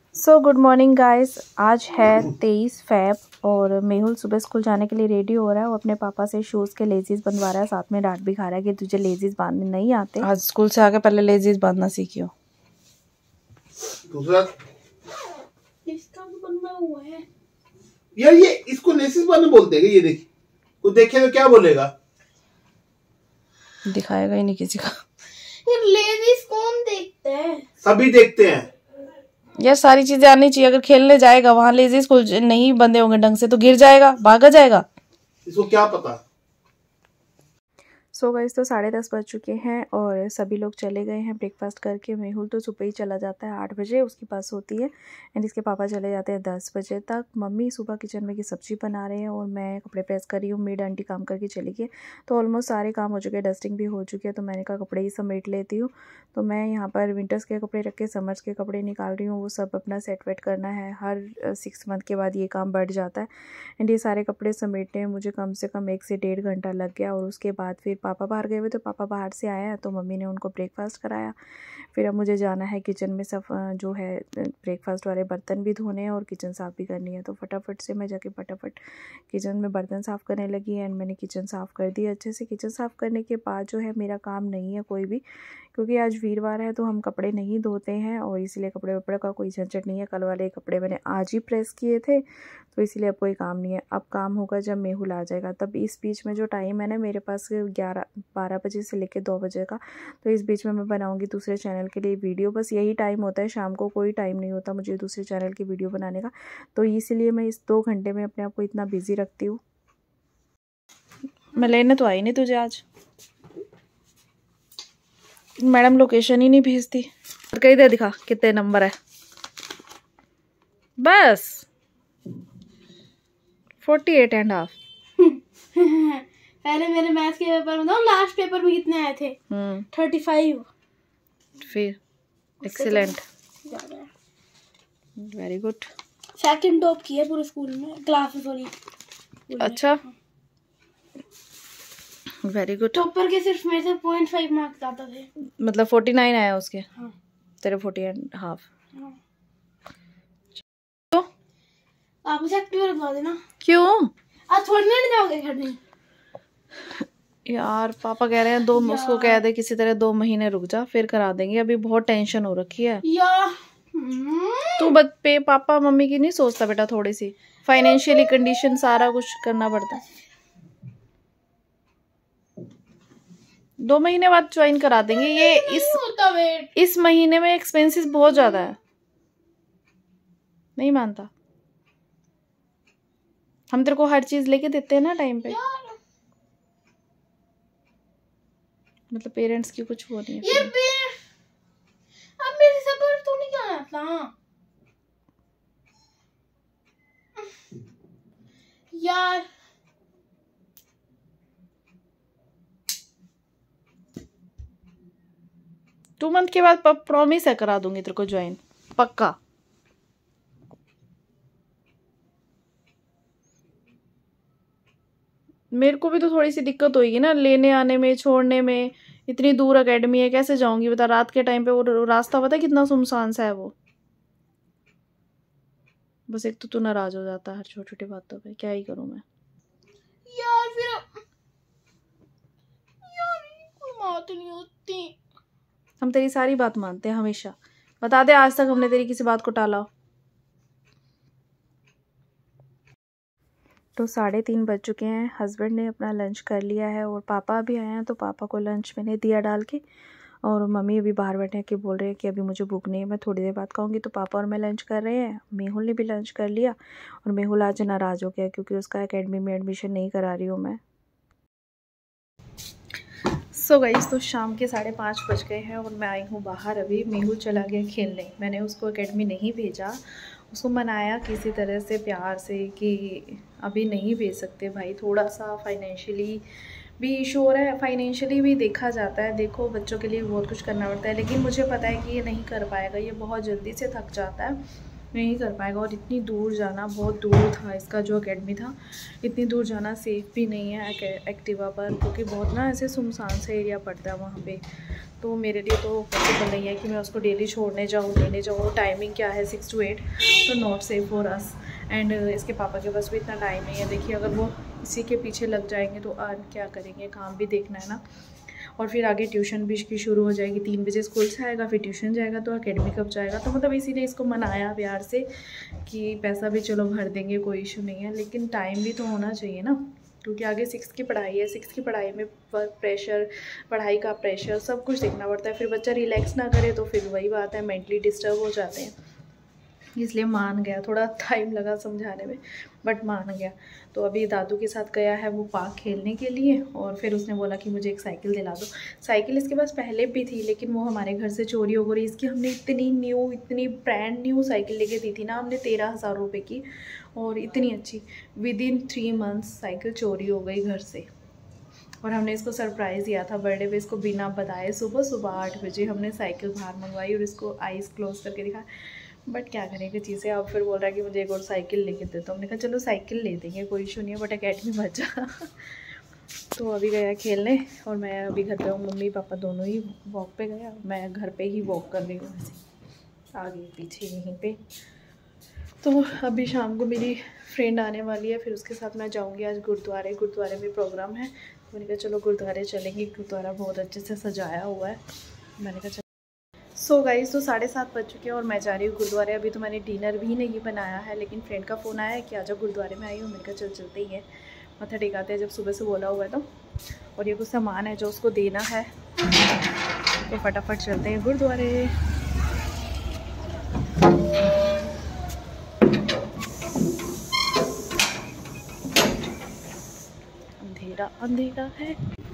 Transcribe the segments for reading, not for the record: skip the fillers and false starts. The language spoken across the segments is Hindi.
So good morning guys. आज है 23 फ़रवरी और मेहुल सुबह स्कूल जाने के लिए रेडी हो रहा है। वो अपने पापा से शूज़ के लेजीज बनवा रहा है, साथ में डांट भी खा रहा है कि तुझे लेजीज बांधने नहीं आते। आज स्कूल से आके पहले लेजीज बांधना सीखियो। दूसरा इसका भी बनना हुआ है यार, ये इसको लेसीज बांधना बोलते हैं। ये देखिए, वो देखे तो क्या बोलेगा, दिखाएगा ही नहीं किसी का। ये लेडीज कौन देखते हैं? सभी देखते हैं यार सारी चीजें आनी चाहिए। अगर खेलने जाएगा वहां लेजीज स्कूल नहीं बंधे होंगे ढंग से तो गिर जाएगा, भागा जाएगा। इसको क्या पता। सो गाइस, तो 10:30 बज चुके हैं और सभी लोग चले गए हैं ब्रेकफास्ट करके। मेहुल तो सुबह ही चला जाता है 8 बजे, उसकी बस होती है। एंड इसके पापा चले जाते हैं 10 बजे तक। मम्मी सुबह किचन में की सब्जी बना रहे हैं और मैं कपड़े प्रेस कर रही हूँ। मेड आंटी काम करके चली गई, तो ऑलमोस्ट सारे काम हो चुके हैं, डस्टिंग भी हो चुकी है। तो मैंने कहा कपड़े ही समेट लेती हूँ। तो मैं यहाँ पर विंटर्स के कपड़े रख के समर्स के कपड़े निकाल रही हूँ। वो सब अपना सेट वेट करना है। हर 6 मंथ के बाद ये काम बढ़ जाता है। एंड ये सारे कपड़े समेटने में मुझे कम से कम 1 से 1.5 घंटा लग गया। और उसके बाद फिर पापा बाहर गए हुए, तो पापा बाहर से आया तो मम्मी ने उनको ब्रेकफास्ट कराया। फिर अब मुझे जाना है किचन में, सब जो है ब्रेकफास्ट वाले बर्तन भी धोने हैं और किचन साफ़ भी करनी है। तो फटाफट से मैं जाके फटाफट किचन में बर्तन साफ़ करने लगी। एंड मैंने किचन साफ़ कर दी अच्छे से। किचन साफ़ करने के बाद जो है मेरा काम नहीं है कोई भी, क्योंकि आज वीरवार है तो हम कपड़े नहीं धोते हैं और इसीलिए कपड़े वपड़े का कोई झंझट नहीं है। कल वाले कपड़े मैंने आज ही प्रेस किए थे, तो इसीलिए अब कोई काम नहीं है। अब काम होगा जब मेहुल आ जाएगा तब। इस बीच में जो टाइम है ना मेरे पास 12 बजे से लेकर 2 बजे का, तो इस बीच में मैं बनाऊंगी दूसरे चैनल के लिए वीडियो। बस यही टाइम होता है, शाम को कोई टाइम नहीं होता मुझे दूसरे चैनल की वीडियो बनाने का। तो इसीलिए मैं इस 2 घंटे में अपने आप को इतना बिजी रखती हूँ। मैं लेने तो आई नहीं तुझे आज, मैडम लोकेशन ही नहीं भेजती। कहीं दे दिखा कितने नंबर है, बस 48.5। पहले मेरे मैथ्स के पेपर में लास्ट पेपर में कितने आए थे? 35। फिर excellent, very good. Second top किया पूरे स्कूल में, क्लास में सॉरी। अच्छा, वेरी गुड। टॉपर के सिर्फ मेरे से 0.5 मार्क्स ज्यादा थे। मतलब 49 आया उसके? हाँ। तेरे 40.5। हाँ। तो आप उसे एक्टिव रखवा देना। क्यों? आज थोड़ी नहीं जाओगे खरीदने? यार पापा कह रहे हैं उसको कह दे किसी तरह 2 महीने रुक जा, फिर करा देंगे। अभी बहुत टेंशन हो रखी है यार। तू पे पापा मम्मी की नहीं सोचता बेटा? थोड़ी सी फाइनेंशियली कंडीशन, सारा कुछ करना पड़ता है। 2 महीने बाद ज्वाइन करा देंगे। ये इस महीने में एक्सपेंसेस बहुत ज्यादा है। नहीं मानता? हम तेरे को हर चीज लेके देते हैं ना टाइम पे। मतलब पेरेंट्स की कुछ वो नहीं है। ये अब मेरे से पर तो नहीं जाना था यार। 2 मंथ के बाद प्रॉमिस है करा दूंगी तेरे को ज्वाइन, पक्का। मेरे को भी तो थोड़ी सी दिक्कत होगी ना लेने आने में, छोड़ने में। इतनी दूर एकेडमी है, कैसे जाऊंगी बता? रात के टाइम पे वो रास्ता पता है कितना सुनसान सा है वो। बस एक तो तू नाराज हो जाता है हर छोटी छोटी बातों पे, क्या ही करूं मैं यार। फिर यार कोई बात नहीं होती। हम तेरी सारी बात मानते हैं हमेशा। बता दे आज तक हमने तेरी किसी बात को टाला हो? तो 3:30 बज चुके हैं। हस्बैंड ने अपना लंच कर लिया है और पापा भी आए हैं, तो पापा को लंच मैंने दिया डाल के। और मम्मी अभी बाहर बैठे के बोल रहे हैं कि अभी मुझे भूख नहीं है, मैं थोड़ी देर बाद खाऊंगी। तो पापा और मैं लंच कर रहे हैं। मेहुल ने भी लंच कर लिया और मेहुल आज नाराज़ हो गया क्योंकि उसका एकेडमी में एडमिशन नहीं करा रही हूँ मैं। सो गाइस, तो शाम के 5:30 बज गए हैं और मैं आई हूँ बाहर। अभी मेहुल चला गया खेलने। मैंने उसको एकेडमी नहीं भेजा, उसको मनाया किसी तरह से प्यार से कि अभी नहीं भेज सकते भाई, थोड़ा सा फाइनेंशियली भी इशू हो रहा है। फाइनेंशियली भी देखा जाता है, देखो बच्चों के लिए बहुत कुछ करना पड़ता है, लेकिन मुझे पता है कि ये नहीं कर पाएगा, ये बहुत जल्दी से थक जाता है। नहीं कर पाएगा। और इतनी दूर जाना, बहुत दूर था इसका जो एकेडमी था, इतनी दूर जाना सेफ़ भी नहीं है एक्टिवा पर, क्योंकि बहुत ना ऐसे सुनसान सा एरिया पड़ता है वहाँ पे। तो मेरे लिए तो पॉसिबल नहीं है कि मैं उसको डेली छोड़ने जाऊँ लेने जाऊँ। टाइमिंग क्या है 6 to 8, तो not safe for us. And इसके पापा के पास भी इतना टाइम नहीं है। देखिए अगर वो इसी के पीछे लग जाएंगे तो अर्न क्या करेंगे, काम भी देखना है ना। और फिर आगे ट्यूशन भी इसकी शुरू हो जाएगी। 3 बजे स्कूल से आएगा, फिर ट्यूशन जाएगा, तो एकेडमी कब जाएगा। तो मतलब इसीलिए इसको मनाया प्यार से कि पैसा भी चलो भर देंगे, कोई इशू नहीं है, लेकिन टाइम भी तो होना चाहिए ना, क्योंकि आगे 6 की पढ़ाई है। 6 की पढ़ाई में वर्क प्रेशर, पढ़ाई का प्रेशर, सब कुछ देखना पड़ता है। फिर बच्चा रिलैक्स ना करे तो फिर वही बात है, मेंटली डिस्टर्ब हो जाते हैं। इसलिए मान गया, थोड़ा टाइम लगा समझाने में, बट मान गया। तो अभी दादू के साथ गया है वो पार्क खेलने के लिए, और फिर उसने बोला कि मुझे एक साइकिल दिला दो। साइकिल इसके पास पहले भी थी, लेकिन वो हमारे घर से चोरी हो गई। इसकी हमने इतनी ब्रांड न्यू साइकिल लेके दी थी ना हमने, 13,000 रुपये की, और इतनी अच्छी। विदिन 3 मंथ्स साइकिल चोरी हो गई घर से। और हमने इसको सरप्राइज़ दिया था बर्थडे पे, इसको बिना बताए सुबह 8 बजे हमने साइकिल बाहर मंगवाई और इसको आइज़ क्लोज करके दिखा। बट क्या करेंगे चीज़ें। अब फिर बोल रहा है कि मुझे एक और साइकिल लेके दे, तो हमने कहा चलो साइकिल ले देंगे, कोई इशू नहीं है, बट एकेडमी मत जा। तो अभी गया खेलने, और मैं अभी घर पे हूँ। मम्मी पापा दोनों ही वॉक पे गया, मैं घर पे ही वॉक कर रही हूँ ऐसे आगे पीछे यहीं पे। तो अभी शाम को मेरी फ्रेंड आने वाली है, फिर उसके साथ मैं जाऊँगी आज गुरुद्वारे में प्रोग्राम है। तो मैंने कहा चलो गुरुद्वारे चलेंगे, गुरुद्वारा बहुत अच्छे से सजाया हुआ है। मैंने कहा सो गाइस, तो 7:30 बज चुके हैं और मैं जा रही हूँ गुरुद्वारे। अभी तो मैंने डिनर भी नहीं बनाया है, लेकिन फ्रेंड का फ़ोन आया है कि आजा गुरुद्वारे में आई हूँ। मैंने कहा चल चलते ही है, मत्था टेकाते हैं, जब सुबह से बोला हुआ है तो। और ये कुछ सामान है जो उसको देना है, तो फटाफट चलते हैं गुरुद्वारे। अंधेरा अंधेरा है।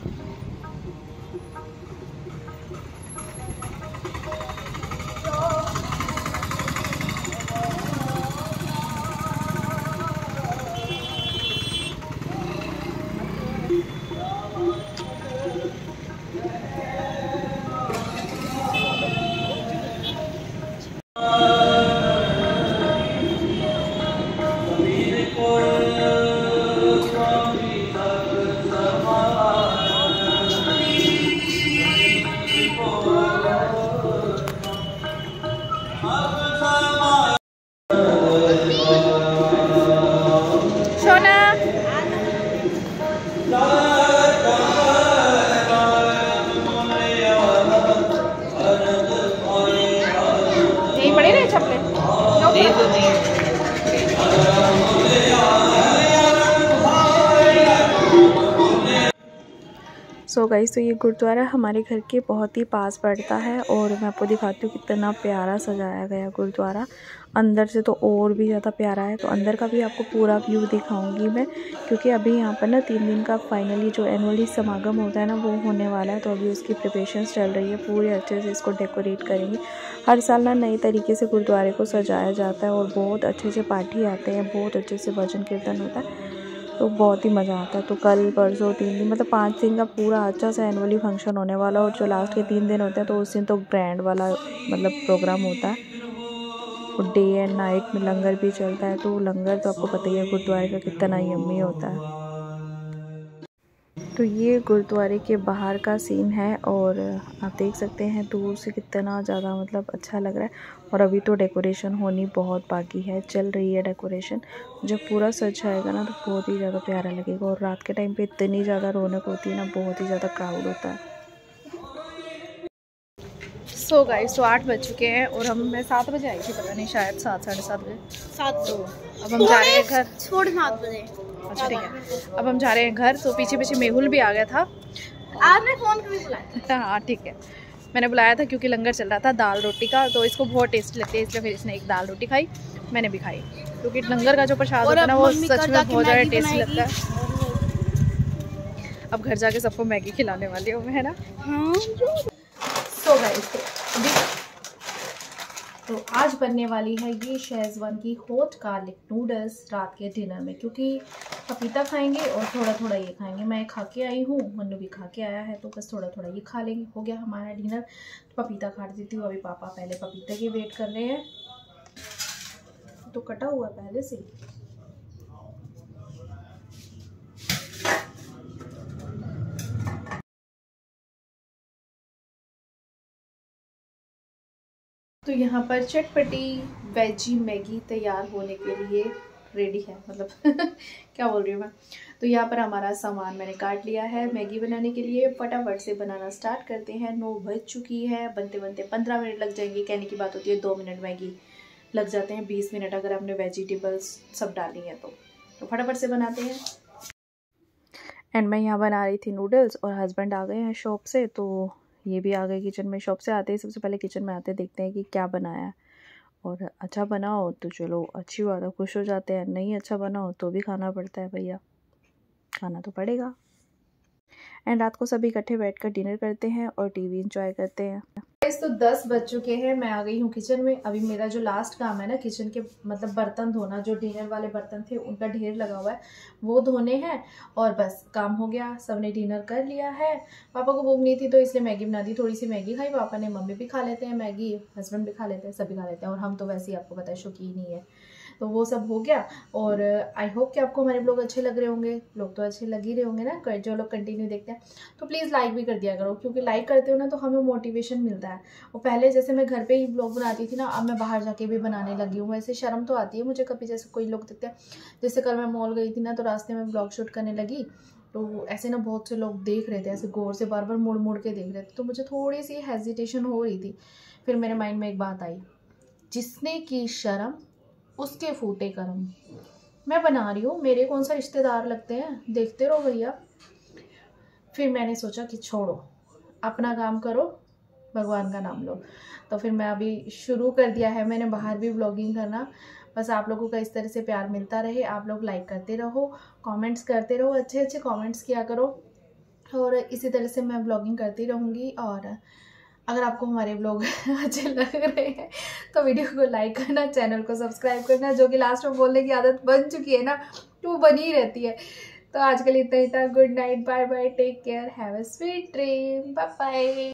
सो गाइस, तो ये गुरुद्वारा हमारे घर के बहुत ही पास पड़ता है, और मैं आपको दिखाती हूँ कितना प्यारा सजाया गया गुरुद्वारा। अंदर से तो और भी ज़्यादा प्यारा है, तो अंदर का भी आपको पूरा व्यू दिखाऊंगी मैं, क्योंकि अभी यहाँ पर ना 3 दिन का फाइनली जो एनुअली समागम होता है ना, वो होने वाला है। तो अभी उसकी प्रिपरेशंस चल रही है, पूरे अच्छे से इसको डेकोरेट करेंगे। हर साल ना नई तरीके से गुरुद्वारे को सजाया जाता है, और बहुत अच्छे से पाठी आते हैं, बहुत अच्छे से भजन कीर्तन होता है, तो बहुत ही मज़ा आता है। तो कल परसों 3 दिन, मतलब 5 दिन का पूरा अच्छा सा एनुअली फंक्शन होने वाला। और जो लास्ट के 3 दिन होते हैं, तो उस दिन तो ग्रैंड वाला मतलब प्रोग्राम होता है। और डे एंड नाइट में लंगर भी चलता है, तो लंगर तो आपको पता ही है गुरुद्वारे का कितना यम्मी होता है। तो ये गुरुद्वारे के बाहर का सीन है, और आप देख सकते हैं दूर से कितना ज़्यादा मतलब अच्छा लग रहा है। और अभी तो डेकोरेशन होनी बहुत बाकी है, चल रही है डेकोरेशन। जब पूरा सज जाएगा ना, तो बहुत ही ज़्यादा प्यारा लगेगा। और रात के टाइम पे इतनी ज़्यादा रौनक होती है ना, बहुत ही ज़्यादा क्राउड होता है। सो गाइस, तो 8 बज चुके हैं, और मैं 7 बजे आई थी, पता नहीं शायद 7 साढ़े 7 बजे। 7 तो अब हम जा रहे हैं घर, 7 बजे। अच्छा ठीक है, अब हम जा रहे हैं घर। तो पीछे पीछे मेहुल भी आ गया था। आज मैं फ़ोन कर बुलाया। हाँ ठीक है, मैंने बुलाया था क्योंकि लंगर चल रहा था दाल रोटी का, तो इसको बहुत टेस्टी लगती है, इसलिए फिर इसने एक दाल रोटी खाई, मैंने भी खाई। क्योंकि लंगर का जो प्रसाद होता है ना, वो सच में बहुत ज़्यादा टेस्टी लगता है। अब घर जाके सबको मैगी खिलाने वाली हूँ मैं, है ना। हाँ। सो गाइस, तो आज बनने वाली है ये शेज़वान की हॉट गार्लिक नूडल्स रात के डिनर में, क्योंकि पपीता खाएंगे और थोड़ा थोड़ा ये खाएंगे। मैं खा के आई हूँ, मन्नू भी खा के आया है, तो बस थोड़ा थोड़ा ये खा लेंगे, हो गया हमारा डिनर। तो पपीता खा देती हूँ, अभी पापा पहले पपीते की वेट कर रहे हैं। तो कटा हुआ पहले से। तो यहाँ पर चटपटी वेजी मैगी तैयार होने के लिए रेडी है, मतलब क्या बोल रही हूँ मैं। तो यहाँ पर हमारा सामान मैंने काट लिया है मैगी बनाने के लिए। फटाफट से बनाना स्टार्ट करते हैं। 9 बज चुकी है, बनते बनते 15 मिनट लग जाएंगे। कहने की बात होती है 2 मिनट मैगी लग जाते हैं, 20 मिनट अगर हमने वेजिटेबल्स सब डाली हैं तो फटाफट से बनाते हैं। एंड मैं यहाँ बना रही थी नूडल्स और हस्बैंड आ गए हैं शॉप से, तो ये भी आ गए किचन में। शॉप से आते ही सबसे पहले किचन में आते देखते हैं कि क्या बनाया है, और अच्छा बनाओ तो चलो अच्छी बात है, खुश हो जाते हैं। नहीं अच्छा बनाओ तो भी खाना पड़ता है भैया, खाना तो पड़ेगा। एंड रात को सभी इकट्ठे बैठकर डिनर करते हैं और टीवी एंजॉय करते हैं। तो 10 बज चुके हैं, मैं आ गई हूँ किचन में। अभी मेरा जो लास्ट काम है ना किचन के, मतलब बर्तन धोना, जो डिनर वाले बर्तन थे उनका ढेर लगा हुआ है वो धोने हैं, और बस काम हो गया। सबने डिनर कर लिया है। पापा को भूख नहीं थी तो इसलिए मैगी बना दी, थोड़ी सी मैगी खाई पापा ने। मम्मी भी खा लेते हैं मैगी, हस्बैंड भी खा लेते हैं, सभी खा लेते हैं, और हम तो वैसे ही आपको पता है शौकीन ही है। तो वो सब हो गया, और आई होप कि आपको हमारे ब्लॉग अच्छे लग रहे होंगे। लोग तो अच्छे लग ही रहे होंगे ना, जो लोग कंटिन्यू देखते हैं। तो प्लीज़ लाइक भी कर दिया करो, क्योंकि लाइक करते हो ना तो हमें मोटिवेशन मिलता है। और पहले जैसे मैं घर पे ही ब्लॉग बनाती थी ना, अब मैं बाहर जाके भी बनाने लगी हूँ। वैसे शर्म तो आती है मुझे कभी, जैसे कोई लोग देखते हैं। जैसे कल मैं मॉल गई थी ना, तो रास्ते में ब्लॉग शूट करने लगी, तो ऐसे ना बहुत से लोग देख रहे थे, ऐसे गौर से बार बार मुड़ मुड़ के देख रहे थे, तो मुझे थोड़ी सी हेजिटेशन हो रही थी। फिर मेरे माइंड में एक बात आई, जिसने की शर्म उसके फूटे कर्म। मैं बना रही हूँ, मेरे कौन सा रिश्तेदार लगते हैं, देखते रहो भैया। फिर मैंने सोचा कि छोड़ो, अपना काम करो, भगवान का नाम लो। तो फिर मैं अभी शुरू कर दिया है मैंने बाहर भी व्लॉगिंग करना। बस आप लोगों का इस तरह से प्यार मिलता रहे, आप लोग लाइक करते रहो, कमेंट्स करते रहो, अच्छे अच्छे कमेंट्स किया करो, और इसी तरह से मैं व्लॉगिंग करती रहूँगी। और अगर आपको हमारे व्लॉग अच्छे लग रहे हैं तो वीडियो को लाइक करना, चैनल को सब्सक्राइब करना, जो कि लास्ट में बोलने की आदत बन चुकी है ना, तो बनी रहती है। तो आज के लिए इतना ही था। Good night, bye bye, take care, have a sweet dream, bye bye.